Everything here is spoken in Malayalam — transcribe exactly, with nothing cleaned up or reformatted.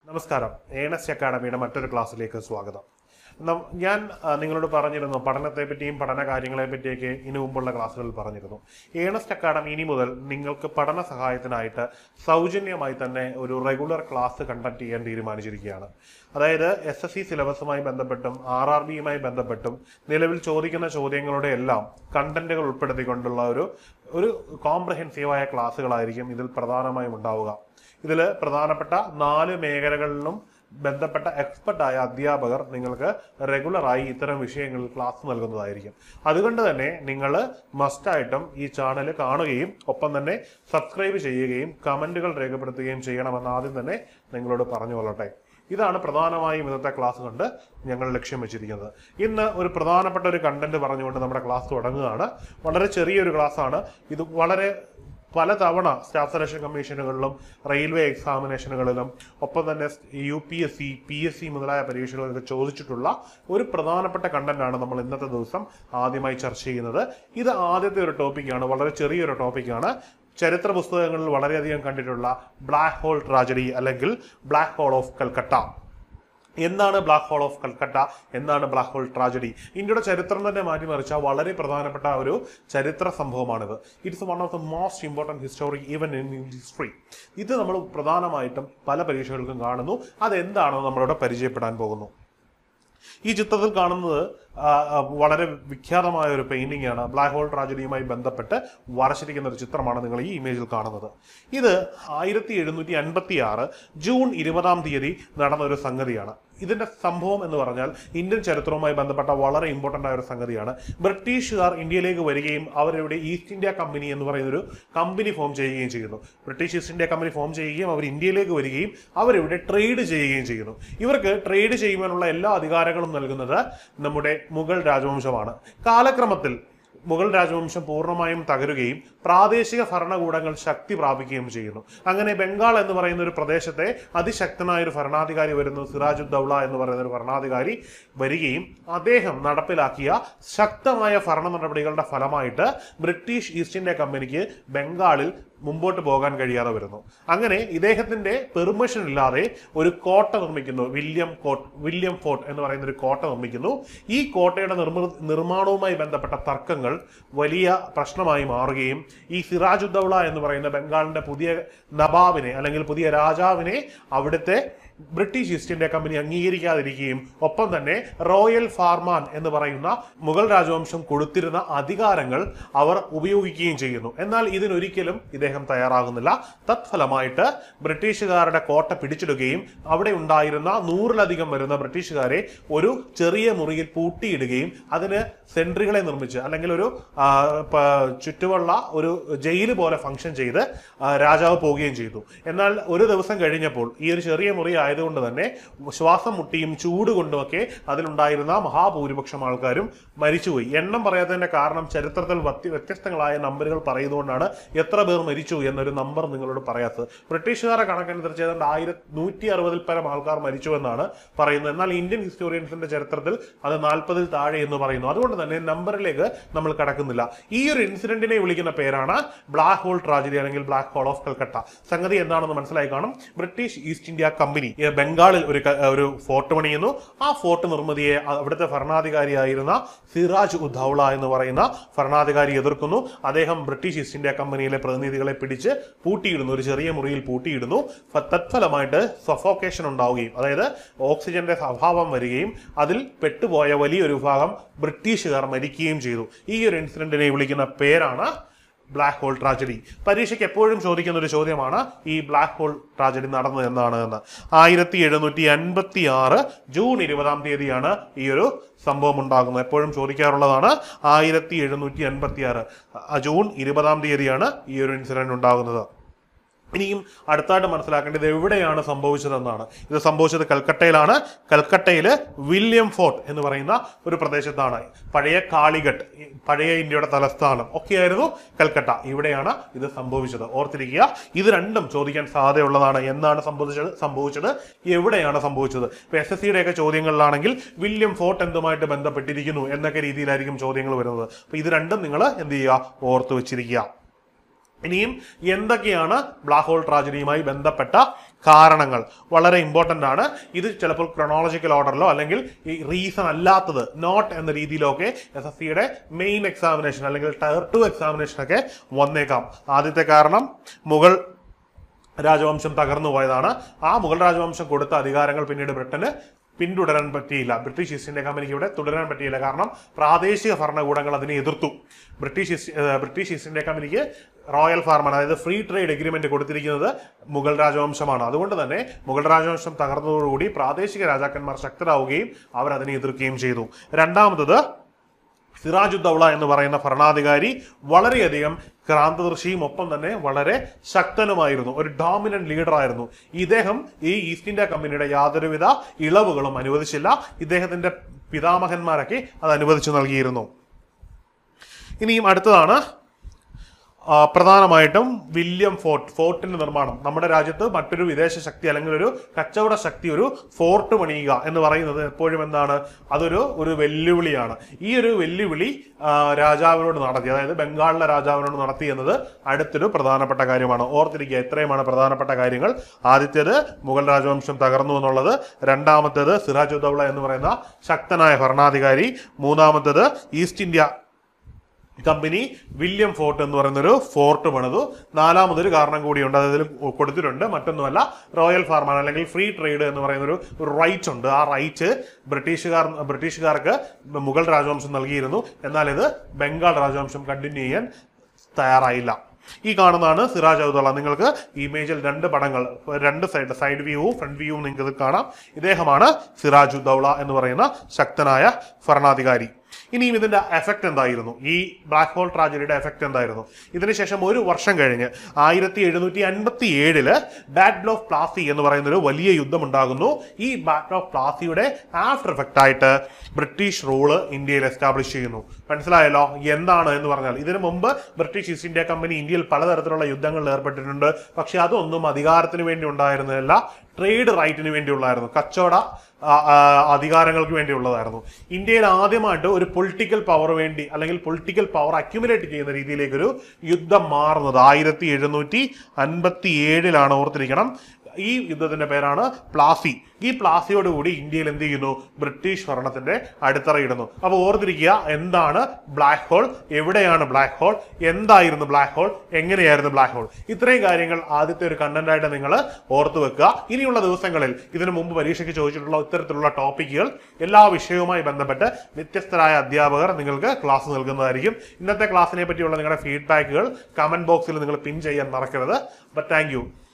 നമസ്കാരം. ഏണസ്റ്റ് അക്കാഡമിയുടെ മറ്റൊരു ക്ലാസ്സിലേക്ക് സ്വാഗതം. ഞാൻ നിങ്ങളോട് പറഞ്ഞിരുന്നു പഠനത്തെ പറ്റിയും പഠന കാര്യങ്ങളെ പറ്റിയൊക്കെ ഇനി മുമ്പുള്ള ക്ലാസ്സുകളിൽ പറഞ്ഞിരുന്നു. ഏണസ്റ്റ് അക്കാഡമി ഇനി മുതൽ നിങ്ങൾക്ക് പഠന സഹായത്തിനായിട്ട് സൗജന്യമായി തന്നെ ഒരു റെഗുലർ ക്ലാസ് കണ്ടക്ട് ചെയ്യാൻ തീരുമാനിച്ചിരിക്കുകയാണ്. അതായത് എസ് എസ് സി സിലബസുമായി ബന്ധപ്പെട്ടും ആർ ആർ ബിയുമായി ബന്ധപ്പെട്ടും നിലവിൽ ചോദിക്കുന്ന ചോദ്യങ്ങളുടെ എല്ലാം കണ്ടന്റുകൾ ഉൾപ്പെടുത്തിക്കൊണ്ടുള്ള ഒരു ഒരു കോംപ്രഹെൻസീവായ ക്ലാസ്സുകളായിരിക്കും ഇതിൽ പ്രധാനമായും ഉണ്ടാവുക. ഇതിൽ പ്രധാനപ്പെട്ട നാല് മേഖലകളിലും ബന്ധപ്പെട്ട എക്സ്പെർട്ടായ അധ്യാപകർ നിങ്ങൾക്ക് റെഗുലറായി ഇത്തരം വിഷയങ്ങളിൽ ക്ലാസ് നൽകുന്നതായിരിക്കും. അതുകൊണ്ട് തന്നെ നിങ്ങൾ മസ്റ്റായിട്ടും ഈ ചാനൽ കാണുകയും ഒപ്പം തന്നെ സബ്സ്ക്രൈബ് ചെയ്യുകയും കമന്റുകൾ രേഖപ്പെടുത്തുകയും ചെയ്യണമെന്ന് ആദ്യം തന്നെ നിങ്ങളോട് പറഞ്ഞു കൊള്ളട്ടെ. ഇതാണ് പ്രധാനമായും ഇന്നത്തെ ക്ലാസ് കൊണ്ട് ഞങ്ങൾ ലക്ഷ്യം വെച്ചിരിക്കുന്നത്. ഇന്ന് ഒരു പ്രധാനപ്പെട്ട ഒരു കണ്ടന്റ് പറഞ്ഞുകൊണ്ട് നമ്മുടെ ക്ലാസ് തുടങ്ങുകയാണ്. വളരെ ചെറിയൊരു ക്ലാസ്സാണ് ഇത്. വളരെ പലതവണ സ്റ്റാഫ് സെലക്ഷൻ കമ്മീഷനുകളിലും റെയിൽവേ എക്സാമിനേഷനുകളിലും ഒപ്പം തന്നെ U P S C P S C മുതലായ പരീക്ഷകളിലൊക്കെ ചോദിച്ചിട്ടുള്ള ഒരു പ്രധാനപ്പെട്ട കണ്ടന്റാണ് നമ്മൾ ഇന്നത്തെ ദിവസം ആദ്യമായി ചർച്ച ചെയ്യുന്നത്. ഇത് ആദ്യത്തെ ഒരു ടോപ്പിക്കാണ്, വളരെ ചെറിയൊരു ടോപ്പിക്കാണ്. ചരിത്ര പുസ്തകങ്ങളിൽ വളരെയധികം കണ്ടിട്ടുള്ള ബ്ലാക്ക് ഹോൾ ട്രാജഡി അല്ലെങ്കിൽ ബ്ലാക്ക് ഹോൾ ഓഫ് കൽക്കട്ട. എന്താണ് ബ്ലാക്ക് ഹോൾ ഓഫ് കൽക്കട്ട, എന്താണ് ബ്ലാക്ക് ഹോൾ ട്രാജഡി? ഇന്ത്യയുടെ ചരിത്രം തന്നെ മാറ്റിമറിച്ച വളരെ പ്രധാനപ്പെട്ട ഒരു ചരിത്ര സംഭവമാണിത്. It's one of the most important history even in history. ഇത് നമ്മൾ പ്രധാനമായിട്ടും പല പരീക്ഷകൾക്കും കാണുന്നു. അതെന്താണെന്ന് നമ്മളിവിടെ പരിചയപ്പെടാൻ പോകുന്നു. ഈ ചിത്രത്തിൽ കാണുന്നത് വളരെ വിഖ്യാതമായ ഒരു പെയിന്റിംഗ് ആണ്. ബ്ലാക്ക് ഹോൾ ട്രാജഡിയുമായി ബന്ധപ്പെട്ട് വരച്ചിരിക്കുന്ന ഒരു ചിത്രമാണ് നിങ്ങൾ ഈ ഇമേജിൽ കാണുന്നത്. ഇത് ആയിരത്തി എഴുന്നൂറ്റി അൻപത്തി ആറ് ജൂൺ ഇരുപതാം തീയതി നടന്ന ഒരു സംഗതിയാണ്. ഇതിന്റെ സംഭവം എന്ന് പറഞ്ഞാൽ ഇന്ത്യൻ ചരിത്രവുമായി ബന്ധപ്പെട്ട വളരെ ഇമ്പോർട്ടൻ്റ് ആയ ഒരു സംഗതിയാണ്. ബ്രിട്ടീഷുകാർ ഇന്ത്യയിലേക്ക് വരികയും അവരിവിടെ ഈസ്റ്റ് ഇന്ത്യ കമ്പനി എന്ന് പറയുന്ന ഒരു കമ്പനി ഫോം ചെയ്യുകയും ചെയ്യുന്നു. British East India company form ചെയ്യുകയും അവർ ഇന്ത്യയിലേക്ക് വരികയും അവരിവിടെ ട്രേഡ് ചെയ്യുകയും ചെയ്യുന്നു. ഇവർക്ക് ട്രേഡ് ചെയ്യുവാനുള്ള എല്ലാ അധികാരങ്ങളും നൽകുന്നത് നമ്മുടെ മുഗൾ രാജവംശമാണ്. കാലക്രമത്തിൽ മുഗൾ രാജവംശം പൂർണ്ണമായും തകരുകയും പ്രാദേശിക ഭരണകൂടങ്ങൾ ശക്തി പ്രാപിക്കുകയും ചെയ്യുന്നു. അങ്ങനെ ബംഗാൾ എന്ന് പറയുന്ന ഒരു പ്രദേശത്തെ അതിശക്തനായ ഒരു ഭരണാധികാരി വരുന്നു. സിറാജുദ്ദൗള എന്ന് പറയുന്ന ഒരു ഭരണാധികാരി വരികയും അദ്ദേഹം നടപ്പിലാക്കിയ ശക്തമായ ഭരണ നടപടികളുടെ ഫലമായിട്ട് ബ്രിട്ടീഷ് ഈസ്റ്റ് ഇന്ത്യ കമ്പനിക്ക് ബംഗാളിൽ മുമ്പോട്ട് പോകാൻ കഴിയാതെ വരുന്നു. അങ്ങനെ ഇദ്ദേഹത്തിന്റെ പെർമിഷൻ ഇല്ലാതെ ഒരു കോട്ട നിർമ്മിക്കുന്നു. വില്യം കോട്ട് വില്യം ഫോർട്ട് എന്ന് പറയുന്ന ഒരു കോട്ട നിർമ്മിക്കുന്നു. ഈ കോട്ടയുടെ നിർമ്മ നിർമ്മാണവുമായി ബന്ധപ്പെട്ട തർക്കങ്ങൾ വലിയ പ്രശ്നമായി മാറുകയും ഈ സിറാജുദ്ദൗള എന്ന് പറയുന്ന ബംഗാളിന്റെ പുതിയ നവാബിനെ അല്ലെങ്കിൽ പുതിയ രാജാവിനെ അവിടുത്തെ ബ്രിട്ടീഷ് ഈസ്റ്റ് ഇന്ത്യ കമ്പനി അംഗീകരിക്കാതിരിക്കുകയും ഒപ്പം തന്നെ റോയൽ ഫാർമാൻ എന്ന് പറയുന്ന മുഗൾ രാജവംശം കൊടുത്തിരുന്ന അധികാരങ്ങൾ അവർ ഉപയോഗിക്കുകയും ചെയ്യുന്നു. എന്നാൽ ഇതിനൊരിക്കലും ഇദ്ദേഹം തയ്യാറാകുന്നില്ല. തത്ഫലമായിട്ട് ബ്രിട്ടീഷുകാരുടെ കോട്ട പിടിച്ചെടുക്കുകയും അവിടെ ഉണ്ടായിരുന്ന നൂറിലധികം വരുന്ന ബ്രിട്ടീഷുകാരെ ഒരു ചെറിയ മുറിയിൽ പൂട്ടിയിടുകയും അതിന് സെൻട്രികളെ നിർമ്മിച്ച് അല്ലെങ്കിൽ ഒരു ചുറ്റുമുള്ള ഒരു ജയില് പോലെ ഫംഗ്ഷൻ ചെയ്ത് രാജാവ് പോവുകയും ചെയ്തു. എന്നാൽ ഒരു ദിവസം കഴിഞ്ഞപ്പോൾ ഈ ഒരു ചെറിയ മുറി ആയതുകൊണ്ട് തന്നെ ശ്വാസം മുട്ടിയും ചൂട് കൊണ്ടുമൊക്കെ അതിലുണ്ടായിരുന്ന മഹാഭൂരിപക്ഷം ആൾക്കാരും മരിച്ചുപോയി. എണ്ണം പറയാത്തതിന്റെ കാരണം ചരിത്രത്തിൽ വ്യത്യസ്തങ്ങളായ നമ്പറുകൾ പറയുന്നതുകൊണ്ടാണ് എത്ര പേർ മരിച്ചു എന്നൊരു നമ്പർ നിങ്ങളോട് പറയാത്തത്. ബ്രിട്ടീഷുകാരെ കണക്കനുസരിച്ച് ഏതാണ്ട് ആയിരത്തി നൂറ്റി അറുപതിൽ പരം ആൾക്കാർ മരിച്ചു എന്നാണ് പറയുന്നത്. എന്നാൽ ഇന്ത്യൻ ഹിസ്റ്റോറിയൻസിന്റെ ചരിത്രത്തിൽ അത് നാൽപ്പതിൽ താഴെ എന്ന് പറയുന്നു. അതുകൊണ്ട് തന്നെ നമ്പറിലേക്ക് നമ്മൾ കടക്കുന്നില്ല. ഈ ഒരു ഇൻസിഡന്റിനെ വിളിക്കുന്ന പേരാണ് ബ്ലാക്ക് ഹോൾ ട്രാജഡി അല്ലെങ്കിൽ ബ്ലാക്ക് ഹോൾ ഓഫ് കൽക്കട്ട. സംഗതി എന്താണെന്ന് മനസ്സിലായി കാണും. ബ്രിട്ടീഷ് ഈസ്റ്റ് ഇന്ത്യ കമ്പനി ബംഗാളിൽ ഒരു ഒരു ഫോർട്ട് പണിയുന്നു. ആ ഫോർട്ട് നിർമ്മിതിയെ അവിടുത്തെ ഭരണാധികാരിയായിരുന്ന സിറാജ് ഉദ്ദൗള എന്ന് പറയുന്ന ഭരണാധികാരി എതിർക്കുന്നു. അദ്ദേഹം ബ്രിട്ടീഷ് ഈസ്റ്റ് ഇന്ത്യ കമ്പനിയിലെ പ്രതിനിധികളെ പിടിച്ച് പൂട്ടിയിടുന്നു, ഒരു ചെറിയ മുറിയിൽ പൂട്ടിയിടുന്നു. തത്ഫലമായിട്ട് സഫോക്കേഷൻ ഉണ്ടാവുകയും അതായത് ഓക്സിജന്റെ അഭാവം വരികയും അതിൽ പെട്ടുപോയ വലിയൊരു വിഭാഗം ബ്രിട്ടീഷുകാർ മരിക്കുകയും ചെയ്തു. ഈ ഒരു ഇൻസിഡന്റിനെ വിളിക്കുന്ന പേരാണ് ബ്ലാക്ക് ഹോൾ ട്രാജഡി. പരീക്ഷയ്ക്ക് എപ്പോഴും ചോദിക്കുന്ന ഒരു ചോദ്യമാണ് ഈ ബ്ലാക്ക് ഹോൾ ട്രാജഡി നടന്നത് എന്നാണ് എന്ന്. ആയിരത്തി എഴുന്നൂറ്റി അൻപത്തി ആറ് ജൂൺ ഇരുപതാം തീയതിയാണ് ഈ ഒരു സംഭവം ഉണ്ടാകുന്നത്. എപ്പോഴും ചോദിക്കാറുള്ളതാണ്. ആയിരത്തി എഴുന്നൂറ്റി അൻപത്തി ആറ് ജൂൺ ഇരുപതാം തീയതിയാണ് ഈ ഒരു ഇൻസിഡന്റ് ഉണ്ടാകുന്നത്. ഇനിയും അടുത്തായിട്ട് മനസ്സിലാക്കേണ്ടത് എവിടെയാണ് സംഭവിച്ചതെന്നാണ്. ഇത് സംഭവിച്ചത് കൽക്കട്ടയിലാണ്. കൽക്കട്ടയില് വില്യം ഫോർട്ട് എന്ന് പറയുന്ന ഒരു പ്രദേശത്താണ്. പഴയ കാളിഘട്ട്, പഴയ ഇന്ത്യയുടെ തലസ്ഥാനം ഒക്കെയായിരുന്നു കൽക്കട്ട. ഇവിടെയാണ് ഇത് സംഭവിച്ചത്. ഓർത്തിരിക്കുക, ഇത് രണ്ടും ചോദിക്കാൻ സാധ്യതയുള്ളതാണ്. എന്നാണ് സംഭവിച്ചത് സംഭവിച്ചത് എവിടെയാണ് സംഭവിച്ചത്? ഇപ്പൊ എസ് എസ് സിയുടെ ഒക്കെ ചോദ്യങ്ങളിലാണെങ്കിൽ വില്യം ഫോർട്ട് എന്തുമായിട്ട് ബന്ധപ്പെട്ടിരിക്കുന്നു എന്നൊക്കെ രീതിയിലായിരിക്കും ചോദ്യങ്ങൾ വരുന്നത്. അപ്പൊ ഇത് രണ്ടും നിങ്ങൾ എന്ത് ചെയ്യുക, ഓർത്തു വെച്ചിരിക്കുക. ഇനിയും എന്തൊക്കെയാണ് ബ്ലാക്ക് ഹോൾ ട്രാജഡിയുമായി ബന്ധപ്പെട്ട കാരണങ്ങൾ വളരെ ഇമ്പോർട്ടൻ്റ് ആണ്. ഇത് ചിലപ്പോൾ ക്രൊണോളജിക്കൽ ഓർഡറിലോ അല്ലെങ്കിൽ ഈ റീസൺ അല്ലാത്തത് നോട്ട് എന്ന രീതിയിലോ ഒക്കെ എസ് എസ് സിയുടെ മെയിൻ എക്സാമിനേഷൻ അല്ലെങ്കിൽ ടയർ ടു എക്സാമിനേഷൻ ഒക്കെ വന്നേക്കാം. ആദ്യത്തെ കാരണം മുഗൾ രാജവംശം തകർന്നു പോയതാണ്. ആ മുഗൾ രാജവംശം കൊടുത്ത അധികാരങ്ങൾ പിന്നീട് ബ്രിട്ടന് പിന്തുടരാൻ പറ്റിയില്ല. ബ്രിട്ടീഷ് ഈസ്റ്റ് ഇന്ത്യ കമ്പനിക്ക് ഇവിടെ തുടരാൻ പറ്റിയില്ല. കാരണം പ്രാദേശിക ഭരണകൂടങ്ങൾ അതിനെ എതിർത്തു. ബ്രിട്ടീഷ് ബ്രിട്ടീഷ് ഈസ്റ്റ് ഇന്ത്യ കമ്പനിക്ക് റോയൽ ഫാർമാണ്, അതായത് ഫ്രീ ട്രേഡ് എഗ്രിമെന്റ് കൊടുത്തിരിക്കുന്നത് മുഗൾ രാജവംശമാണ്. അതുകൊണ്ട് തന്നെ മുഗൾ രാജവംശം തകർന്നതോടുകൂടി പ്രാദേശിക രാജാക്കന്മാർ ശക്തരാവുകയും അവർ അതിനെ എതിർക്കുകയും ചെയ്തു. രണ്ടാമത്തത് സിറാജുദ്ദൗള എന്ന് പറയുന്ന ഭരണാധികാരി വളരെയധികം ക്രാന്തദർശിയും ഒപ്പം തന്നെ വളരെ ശക്തനുമായിരുന്നു, ഒരു ഡോമിനന്റ് ലീഡർ ആയിരുന്നു. ഇദ്ദേഹം ഈ ഈസ്റ്റ് ഇന്ത്യ കമ്പനിയുടെ യാതൊരുവിധ ഇളവുകളും അനുവദിച്ചില്ല. ഇദ്ദേഹത്തിന്റെ പിതാമഹന്മാരൊക്കെ അത് അനുവദിച്ചു നൽകിയിരുന്നു. ഇനിയും അടുത്തതാണ് പ്രധാനമായിട്ടും വില്യം ഫോർട്ട് ഫോർട്ടിന്റെ നിർമ്മാണം. നമ്മുടെ രാജ്യത്ത് മറ്റൊരു വിദേശ ശക്തി അല്ലെങ്കിൽ ഒരു കച്ചവട ശക്തി ഒരു ഫോർട്ട് പണിയുക എന്ന് പറയുന്നത് എപ്പോഴും എന്താണ്, അതൊരു ഒരു വെല്ലുവിളിയാണ്. ഈ ഒരു വെല്ലുവിളി രാജാവിനോട് നടത്തി, അതായത് ബംഗാളിലെ രാജാവിനോട് നടത്തി എന്നത് അടുത്തൊരു പ്രധാനപ്പെട്ട കാര്യമാണ്. ഓർത്തിരിക്കുക, ഇത്രയുമാണ് പ്രധാനപ്പെട്ട കാര്യങ്ങൾ. ആദ്യത്തേത് മുഗൾ രാജവംശം തകർന്നു എന്നുള്ളത്, രണ്ടാമത്തേത് സിറാജുദ്ദൗള എന്ന് പറയുന്ന ശക്തനായ ഭരണാധികാരി, മൂന്നാമത്തേത് East India company William fort എന്ന് പറയുന്നൊരു ഫോർട്ട് പണിതു, നാലാമതൊരു കാരണം കൂടിയുണ്ട്, അതിൽ കൊടുത്തിട്ടുണ്ട്, മറ്റൊന്നുമല്ല റോയൽ ഫാർമാണ് അല്ലെങ്കിൽ ഫ്രീ ട്രേഡ് എന്ന് പറയുന്നൊരു റൈറ്റ് ഉണ്ട്. ആ റൈറ്റ് ബ്രിട്ടീഷുകാർ ബ്രിട്ടീഷുകാർക്ക് മുഗൾ രാജവംശം നൽകിയിരുന്നു. എന്നാൽ ഇത് ബംഗാൾ രാജവംശം കണ്ടിന്യൂ ചെയ്യാൻ തയ്യാറായില്ല. ഈ കാണുന്നതാണ് സിറാജുദ്ദൗള. നിങ്ങൾക്ക് ഇമേജിൽ രണ്ട് പടങ്ങൾ, രണ്ട് സൈഡ് സൈഡ് വ്യൂവും ഫ്രണ്ട് വ്യൂവും നിങ്ങൾക്ക് കാണാം. ഇദ്ദേഹമാണ് സിറാജുദ്ദൗള എന്ന് പറയുന്ന ശക്തനായ ഭരണാധികാരി. ഇനിയും ഇതിന്റെ എഫക്ട് എന്തായിരുന്നു, ഈ ബ്ലാക്ക് ഹോൾ ട്രാജഡിയുടെ എഫക്ട് എന്തായിരുന്നു? ഇതിനുശേഷം ഒരു വർഷം കഴിഞ്ഞ് ആയിരത്തി എഴുന്നൂറ്റി അൻപത്തി ഏഴില് ബാറ്റിൽ ഓഫ് പ്ലാസി എന്ന് പറയുന്ന ഒരു വലിയ യുദ്ധം ഉണ്ടാകുന്നു. ഈ ബാറ്റിൽ ഓഫ് പ്ലാസിയുടെ ആഫ്റ്റർ എഫക്റ്റ് ആയിട്ട് ബ്രിട്ടീഷ് റൂള് ഇന്ത്യയിൽ എസ്റ്റാബ്ലിഷ് ചെയ്യുന്നു. മനസ്സിലായല്ലോ എന്താണ് എന്ന് പറഞ്ഞാൽ, ഇതിനു മുമ്പ് ബ്രിട്ടീഷ് ഈസ്റ്റ് ഇന്ത്യ കമ്പനി ഇന്ത്യയിൽ പലതരത്തിലുള്ള യുദ്ധങ്ങളിൽ ഏർപ്പെട്ടിട്ടുണ്ട്. പക്ഷെ അതൊന്നും അധികാരത്തിന് വേണ്ടി ഉണ്ടായിരുന്നില്ല, ട്രേഡ് റൈറ്റിന് വേണ്ടിയുള്ളതായിരുന്നു, കച്ചവട അധികാരങ്ങൾക്ക് വേണ്ടിയുള്ളതായിരുന്നു. ഇന്ത്യയിൽ ആദ്യമായിട്ട് ഒരു പൊളിറ്റിക്കൽ പവർ വേണ്ടി അല്ലെങ്കിൽ പൊളിറ്റിക്കൽ പവർ അക്യുമുലേറ്റ് ചെയ്യുന്ന രീതിയിലേക്കൊരു യുദ്ധം മാറുന്നത് ആയിരത്തി എഴുന്നൂറ്റി അൻപത്തി ഏഴിലാണ്. ഓർത്തിരിക്കണം, ഈ യുദ്ധത്തിന്റെ പേരാണ് പ്ലാസി. ഈ പ്ലാസിയോടുകൂടി ഇന്ത്യയിൽ എന്ത് ചെയ്യുന്നു, ബ്രിട്ടീഷ് ഭരണത്തിന്റെ അടിത്തറയിടുന്നു. അപ്പോൾ ഓർത്തിരിക്കുക, എന്താണ് ബ്ലാക്ക് ഹോൾ, എവിടെയാണ് ബ്ലാക്ക് ഹോൾ, എന്തായിരുന്നു ബ്ലാക്ക് ഹോൾ, എങ്ങനെയായിരുന്നു ബ്ലാക്ക് ഹോൾ, ഇത്രയും കാര്യങ്ങൾ ആദ്യത്തെ ഒരു കണ്ടന്റ് ആയിട്ട് നിങ്ങൾ ഓർത്തു വെക്കുക. ഇനിയുള്ള ദിവസങ്ങളിൽ ഇതിനു മുമ്പ് പരീക്ഷയ്ക്ക് ചോദിച്ചിട്ടുള്ള ഇത്തരത്തിലുള്ള ടോപ്പിക്കുകൾ എല്ലാ വിഷയവുമായി ബന്ധപ്പെട്ട് വ്യത്യസ്തരായ അധ്യാപകർ നിങ്ങൾക്ക് ക്ലാസ് നൽകുന്നതായിരിക്കും. ഇന്നത്തെ ക്ലാസ്സിനെ പറ്റിയുള്ള നിങ്ങളുടെ ഫീഡ്ബാക്കുകൾ കമന്റ് ബോക്സിൽ നിങ്ങൾ പിൻ ചെയ്യാൻ മറക്കരുത്. But thank U.